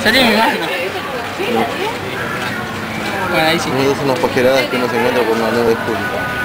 Salí mi mano. Bueno, ahí sí. Esas son las pajeradas que uno se encuentra por la 9 de julio.